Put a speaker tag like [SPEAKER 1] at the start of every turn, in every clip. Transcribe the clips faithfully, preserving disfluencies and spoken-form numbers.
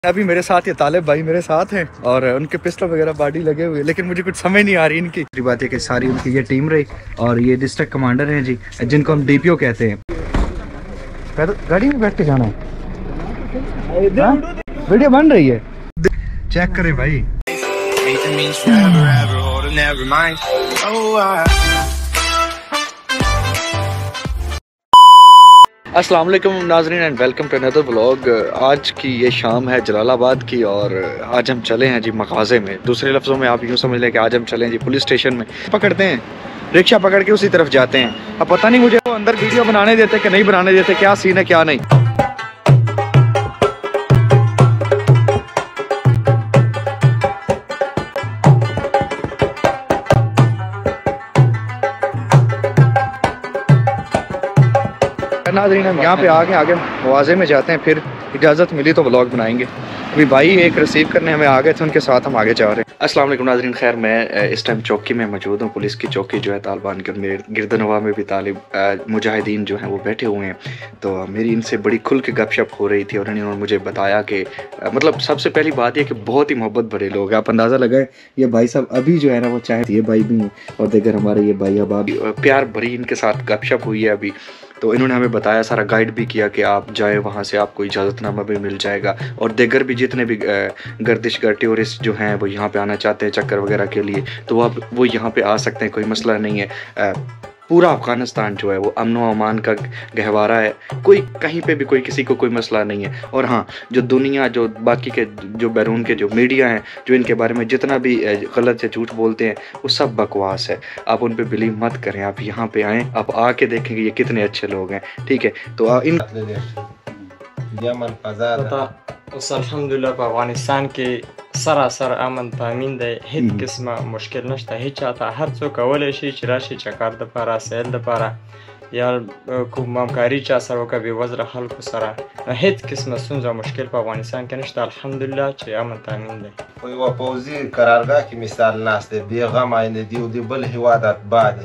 [SPEAKER 1] अभी मेरे साथ ये तालिब भाई मेरे साथ हैं और उनके पिस्टल वगैरह बॉडी लगे हुए, लेकिन मुझे कुछ समझ नहीं आ रही इनकी। दूसरी बात है कि सारी उनकी ये टीम रही और ये डिस्ट्रिक्ट कमांडर हैं जी, जिनको हम डीपीओ कहते हैं। गाड़ी में बैठ के जाना है, वीडियो बन रही है, चेक करें भाई। अस्सलाम वालेकुम नाज़रीन and welcome to another vlog. आज की ये शाम है जलालाबाद की और आज हम चले हैं जी मगाज़े में। दूसरे लफ्ज़ों में आप यूँ समझ लें कि आज हम चले हैं जी पुलिस स्टेशन में। पकड़ते हैं रिक्शा पकड़ के उसी तरफ जाते हैं। अब पता नहीं मुझे वो अंदर वीडियो बनाने देते कि नहीं बनाने देते, क्या सीन है क्या नहीं। नाज़रीन हम यहाँ पे आगे आगे मवाज़े में जाते हैं, फिर इजाज़त मिली तो व्लॉग बनाएंगे। अभी भाई एक रिसीव करने हमें आ गए थे, उनके साथ हम आगे जा रहे हैं। अस्सलाम वालेकुम नाज़रीन, खैर मैं इस टाइम चौकी में मौजूद हूँ, पुलिस की चौकी जो है तालिबान के। मेरे गिरदनवा में भी तालिब मुजाहिदीन जो हैं वो बैठे हुए हैं। तो मेरी इनसे बड़ी खुल के गपशप हो रही थी और इन्होंने मुझे बताया कि मतलब सबसे पहली बात यह कि बहुत ही मोहब्बत भरे लोग हैं। आप अंदाज़ा लगाएं, ये भाई साहब अभी जो है ना वो चाहे ये भाई भी हैं और देकर हमारे ये भाई अबाब, प्यार भरी इनके साथ गपशप हुई है अभी। तो इन्होंने हमें बताया, सारा गाइड भी किया कि आप जाएं वहाँ से आपको इजाज़तनामा भी मिल जाएगा और देगर भी जितने भी गर्दिशगर टूरिस्ट जो हैं वो यहाँ पे आना चाहते हैं चक्कर वगैरह के लिए, तो आप वो यहाँ पे आ सकते हैं, कोई मसला नहीं है। पूरा अफ़गानिस्तान जो है वो अमन व अमान का गहवारा है, कोई कहीं पे भी कोई किसी को कोई मसला नहीं है। और हाँ, जो दुनिया जो बाकी के जो बैरून के जो मीडिया हैं जो इनके बारे में जितना भी गलत या झूठ बोलते हैं वो सब बकवास है, आप उन पे बिलीव मत करें। आप यहाँ पे आएँ, आप आके देखेंगे ये कितने अच्छे लोग हैं, ठीक है। तो इन
[SPEAKER 2] अल्हम्दुलिल्लाह अफगानिस्तान के सरासर अमन तामीन दे, हिच किस्म मुश्किल नश्ता, हिच आता हर चो कवले शी चिराशी चकार द पारा सेल द पारा या को ममकारी चा सरो का बेवजर हल को सरा हिच किस्म सुनजा मुश्किल पर अफगानिस्तान के नश्ता अल्हम्दुलिल्लाह चे अमन तामीन दे।
[SPEAKER 3] कोई वो फौजी करारगाह की मिसाल नास्ते बेगम आइंदे दियो दी बल हिवादत बाद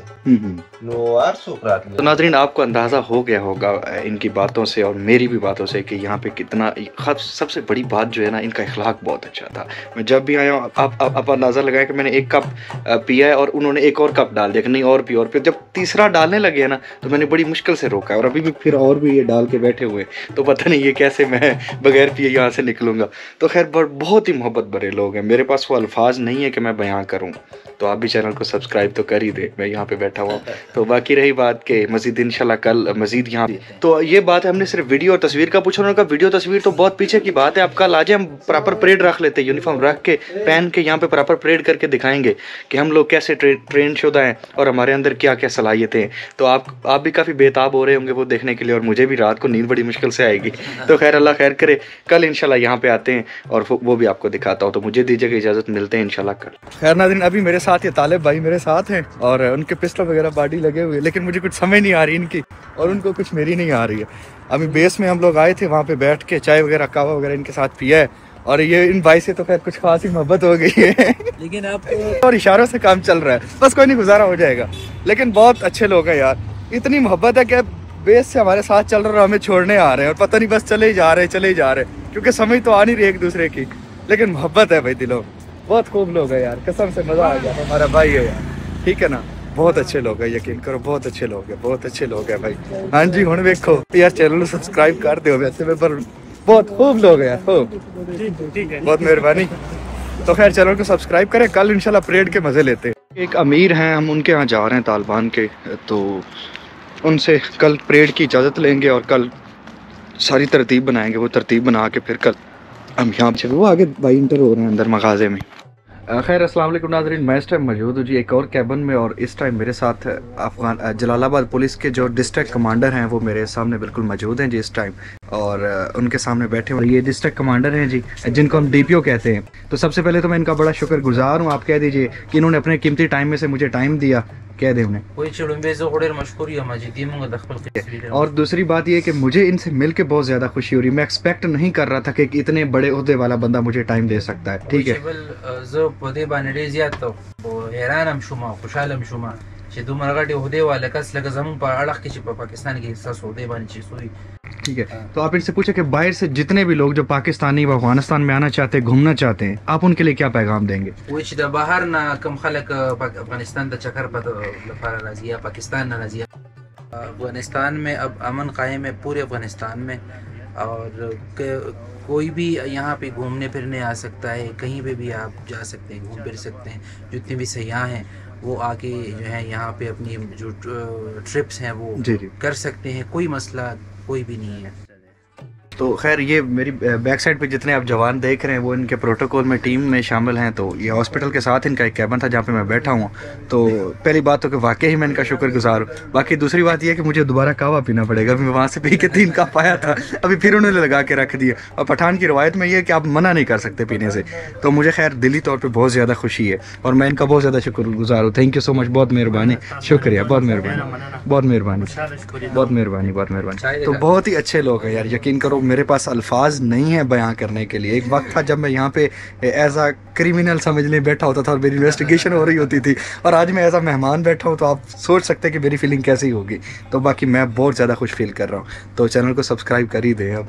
[SPEAKER 3] नो आर सुकरात।
[SPEAKER 1] तो नाज़रीन आपको अंदाज़ा हो गया होगा इनकी बातों से और मेरी भी बातों से कि यहाँ पे कितना, सबसे बड़ी बात जो है ना, इनका इखलाक बहुत अच्छा था। मैं जब भी आया हूँ आप आप, आप अंदाज़ा लगाएं कि मैंने एक कप पिया है और उन्होंने एक और कप डाल दिया कि नहीं और पियो, और फिर जब तीसरा डालने लगे ना तो मैंने बड़ी मुश्किल से रोका है और अभी भी फिर और भी ये डाल के बैठे हुए हैं। तो पता नहीं ये कैसे मैं बगैर पिए यहाँ से निकलूँगा। तो खैर बहुत ही मोहब्बत भरे लोग हैं, मेरे पास वो अल्फाज नहीं है कि मैं बयां करूँ। तो आप भी चैनल को सब्सक्राइब तो कर ही दे, मैं यहाँ पे बैठा हुआ। तो बाकी रही बात के मज़ीद इंशाल्लाह कल मज़ीद यहाँ, तो ये बात है हमने सिर्फ वीडियो और तस्वीर का पूछा, उन्होंने कहा वीडियो तस्वीर तो बहुत पीछे की बात है, आप कल आ जाए, हम प्रॉपर परेड रख लेते हैं, यूनिफॉर्म रख के पहन के यहाँ पे प्रॉपर परेड करके दिखाएंगे कि हम लोग कैसे ट्रे, ट्रेन शुदा हैं और हमारे अंदर क्या क्या सलाहियतें हैं। तो आप आप भी काफ़ी बेताब हो रहे होंगे वो देखने के लिए और मुझे भी रात को नींद बड़ी मुश्किल से आएगी। तो खैर अल्लाह खैर करे, कल इंशाल्लाह यहाँ पे आते हैं और वो भी आपको दिखाता हूँ। तो मुझे दीजिएगा इजाज़त, मिलते हैं इंशाल्लाह कल। खैर नाज़रीन अभी मेरे साथ ये तालिब भाई मेरे साथ हैं और उनके पिस्टल वगैरह बॉडी लगे हुए, लेकिन मुझे कुछ समझ नहीं आ रही इनकी और उनको कुछ मेरी नहीं आ रही है। अभी बेस में हम लोग आए थे, वहाँ पे बैठ के चाय वगैरह कावा वगैरह इनके साथ पिया है और ये इन भाई से तो खैर कुछ खास ही मोहब्बत हो गई है लेकिन आप और इशारों से काम चल रहा है, बस कोई नहीं, गुजारा हो जाएगा। लेकिन बहुत अच्छे लोग हैं यार, इतनी मोहब्बत है कि बेस से हमारे साथ चल रहे हैं, हमें छोड़ने आ रहे हैं और पता नहीं बस चले ही जा रहे हैं चले ही जा रहे हैं, क्योंकि समझ तो आ नहीं रही एक दूसरे की, लेकिन मोहब्बत है भाई दिलों। बहुत खूब लोग हैं यार, कसम से मजा आ गया। हमारा भाई है यार, ठीक है ना, बहुत अच्छे लोग हैं, यकीन करो बहुत अच्छे लोग हैं, बहुत अच्छे लोग हैं भाई। हाँ जी हुण वेखो यार, चैनल को सब्सक्राइब कर दो वैसे में, पर बहुत खूब लोग हैं यार, खूब, बहुत मेहरबानी। तो खैर चैनल को सब्सक्राइब करें, कल इंशाल्लाह परेड के मजे लेते हैं। एक अमीर हैं, हम उनके यहाँ जा रहे हैं तालिबान के, तो उनसे कल परेड की इजाज़त लेंगे और कल सारी तरतीब बनाएंगे, वो तरतीब बना के फिर कल हम यहाँ पे वो आगे भाई इंटर हो रहे हैं अंदर मगाज़े में। खैर अस्सलाम वालेकुम नाज़रीन, मैं इस टाइम मौजूद हूँ जी एक और कैबिन में और इस टाइम मेरे साथ अफगान जलालाबाद पुलिस के जो डिस्ट्रिक्ट कमांडर हैं वो मेरे सामने बिल्कुल मौजूद हैं जी इस टाइम, और उनके सामने बैठे हुए ये डिस्ट्रिक्ट कमांडर हैं जी, जिनको हम डीपीओ कहते हैं। तो सबसे पहले तो मैं इनका बड़ा शुक्रगुजार हूँ, आप कह दीजिए कि इन्होंने अपने कीमती टाइम में से मुझे टाइम दिया, कह दे उन्हें। और दूसरी बात ये कि मुझे इनसे मिलके बहुत ज़्यादा खुशी हो रही, मैं एक्सपेक्ट नहीं कर रहा था कि इतने बड़े ओहदे वाला बंदा मुझे टाइम दे सकता है, ठीक है।
[SPEAKER 4] چې دومره غټې عہدې والا کس لکه زموږ په اړخ کې چې په پاکستان کې احساس عہدې باندې چې سوی.
[SPEAKER 1] ठीक है, तो आप इनसे पूछे कि बाहर से जितने भी लोग जो पाकिस्तानी व अफगानिस्तान में आना चाहते हैं, घूमना चाहते हैं, आप उनके लिए क्या पैगाम देंगे?
[SPEAKER 4] وای چې د بهر نه کم خلک افغانستان ته چکر په لپاره راځي یا پاکستان نه راځي. افغانستان में अब अमन कायम है पूरे अफगानिस्तान में, और कोई भी यहाँ पे घूमने फिरने आ सकता है, कहीं पे भी आप जा सकते हैं, घूम फिर सकते हैं. जितने भी सयाह हैं वो आके जो है यहाँ पे अपनी जो ट्रिप्स हैं वो
[SPEAKER 1] जी जी
[SPEAKER 4] कर सकते हैं, कोई मसला कोई भी नहीं है.
[SPEAKER 1] तो खैर ये मेरी बैक साइड पे जितने आप जवान देख रहे हैं वो इनके प्रोटोकॉल में टीम में शामिल हैं. तो ये हॉस्पिटल के साथ इनका एक कैबिन था जहाँ पे मैं बैठा हूँ. तो पहली बात तो कि वाकई ही मैं इनका शुक्रगुजार हूँ. बाकी दूसरी बात ये है कि मुझे दोबारा कहवा पीना पड़ेगा. अभी मैं वहाँ से पी के तीन कप आया था, अभी फिर उन्होंने लगा के रख दिया. और पठान की रवायत में ये है कि आप मना नहीं कर सकते पीने से. तो मुझे खैर दिली तौर पर बहुत ज़्यादा खुशी है और मैं इनका बहुत ज़्यादा शुक्रगुजार हूँ. थैंक यू सो मच, बहुत मेहरबानी, शुक्रिया, बहुत मेहरबानी, बहुत मेहरबानी, बहुत मेहरबानी, बहुत मेहरबानी. तो बहुत ही अच्छे लोग हैं यार, यकीन करो मेरे पास अल्फाज नहीं है बयां करने के लिए. एक वक्त था जब मैं यहाँ पे एज अ क्रिमिनल समझने बैठा होता था और मेरी इन्वेस्टिगेशन हो रही होती थी, और आज मैं एज अ मेहमान बैठा हूँ. तो आप सोच सकते हैं कि मेरी फीलिंग कैसी होगी. तो बाकी मैं बहुत ज़्यादा खुश फील कर रहा हूँ. तो चैनल को सब्सक्राइब कर ही दें अब.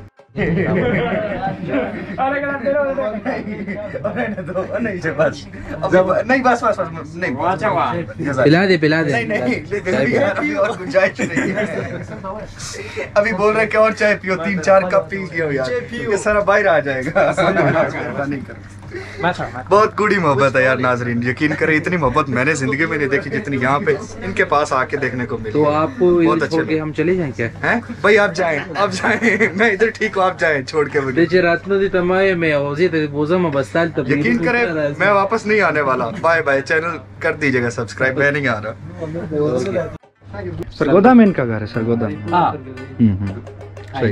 [SPEAKER 1] नहीं बस बस बस नहीं,
[SPEAKER 4] पिला दे पिला दे.
[SPEAKER 1] नहीं नहीं और गुंजाइश नहीं है. अभी बोल रहे कि और चाय पियो, तीन चार कप पी गए हो यार, ये सारा बाहर आ जाएगा. नहीं कर, बहुत गूढ़ी मोहब्बत है यार नाजरीन. यकीन करें इतनी मोहब्बत मैंने जिंदगी में नहीं देखी जितनी यहाँ पे इनके पास आके देखने को मिली.
[SPEAKER 4] तो आपको
[SPEAKER 1] बहुत अच्छे
[SPEAKER 4] के हम चले जाएं क्या?
[SPEAKER 1] हैं भाई, आप जाएं, आप जाएं, मैं इधर ठीक हूँ, आप जाएं छोड़ के मुझे.
[SPEAKER 4] जे रात में तमाय में औजी ते बोझा में बस्ताल तब
[SPEAKER 1] यकीन करें मैं वापस नहीं आने वाला. Bye bye. चैनल कर दीजिएगा सब्सक्राइब, मैं नहीं आ रहा. सरगोदा में इनका घर है, सरगोदा. हम्म सही.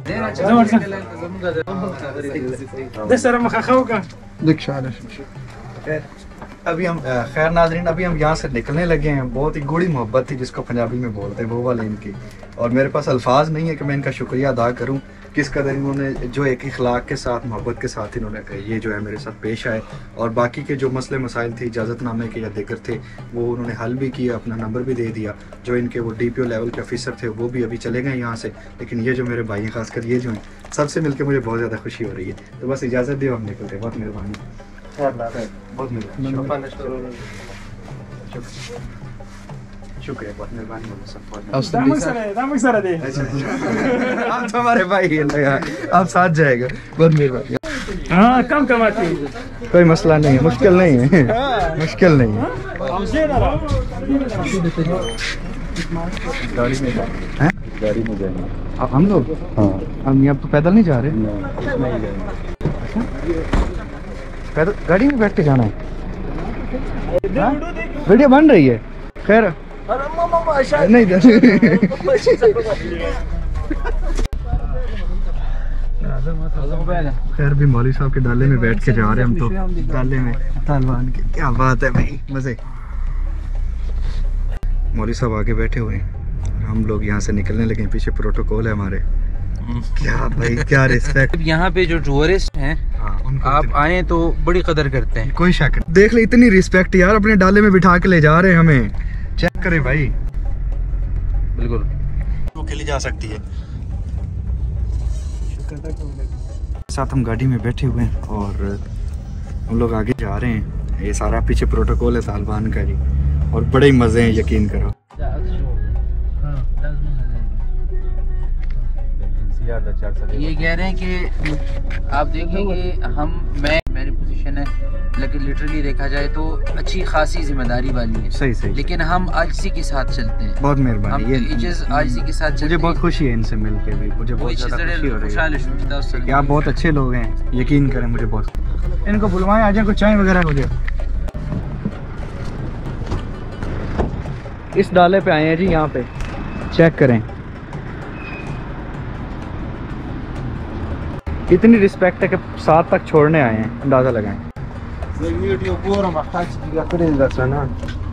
[SPEAKER 1] अभी हम खैर नाजरीन अभी हम यहाँ से निकलने लगे हैं. बहुत ही गूढ़ी मोहब्बत थी जिसको पंजाबी में बोलते हैं वो वाली इनकी, और मेरे पास अल्फाज नहीं है कि मैं इनका शुक्रिया अदा करूँ किस कदर इन्होंने जो एक इखलाक के साथ मोहब्बत के साथ इन्होंने ये जो है मेरे साथ पेश आए. और बाकी के जो मसले मसाइल थे इजाज़तनामे के या दिक्र थे वो उन्होंने हल भी किया, अपना नंबर भी दे दिया. जो इनके वो डी पी ओ लेवल के ऑफिसर थे वो भी अभी चले गए यहाँ से. लेकिन ये जो मेरे भाई हैं खासकर ये जो हैं सबसे मिलकर मुझे बहुत ज़्यादा खुशी हो रही है. तो बस इजाज़त दे, हम निकलते. बहुत मेहरबानी, बहुत मेहरबानी, शुक्रिया, बहुत मेहरबानी. आप तो हमारे भाई हैं, आप साथ जाएगा. बहुत मेहरबानी.
[SPEAKER 5] हाँ कम कमाती,
[SPEAKER 1] कोई मसला नहीं है, मुश्किल नहीं है, मुश्किल नहीं है. गाड़ी में हैं? गाड़ी में जाएंगे. अब हम लोग हाँ हम यहाँ तो पैदल नहीं जा रहे. नहीं जाएंगे पैदल, गाड़ी में बैठ के जाना है. वीडियो बन रही है. खैर नहीं खैर भी मौलवी साहब के डाले में बैठ के जा रहे हैं हम. तो डाले में तालिबान के, क्या बात है भाई, मजे. मौलवी साहब आगे बैठे हुए हैं, हम लोग यहाँ से निकलने लगे. पीछे प्रोटोकॉल है हमारे. क्या भाई क्या रिस्पेक्ट.
[SPEAKER 4] यहाँ पे जो टूरिस्ट हैं आप आए तो बड़ी कदर करते हैं,
[SPEAKER 1] कोई शक नहीं. देख ले इतनी रिस्पेक्ट यार, अपने डाले में बिठा के ले जा रहे हैं हमें. चेक करें भाई, बिल्कुल वो खेली जा सकती है. साथ हम गाड़ी में बैठे हुए हैं और हम लोग आगे जा रहे हैं. ये सारा पीछे प्रोटोकॉल है तालिबान का जी, और बड़े मजे हैं यकीन करो.
[SPEAKER 4] ये कह रहे हैं कि आप देखेंगे हम मैं मेरी पोजीशन है, लेकिन लिटरली देखा जाए तो अच्छी खासी जिम्मेदारी वाली है. सही सही. लेकिन हम आजिज़ी के साथ चलते हैं.
[SPEAKER 1] बहुत मेहरबानी. ये
[SPEAKER 4] चीज़ आजिज़ी के साथ चलते
[SPEAKER 1] मुझे बहुत खुशी है इनसे मिलके भी. मुझे बहुत ज़्यादा खुशी हो रही है. आप बहुत अच्छे लोग हैं, यकीन करें मुझे बहुत. इनको बुलवाएं, आ जाए, कुछ चाय वगैरह हो जाए. इस डाले पे आए हैं जी, यहाँ पे चेक करें. इतनी रिस्पेक्ट है कि साथ तक छोड़ने आए हैं, अंदाज़ा लगाएं.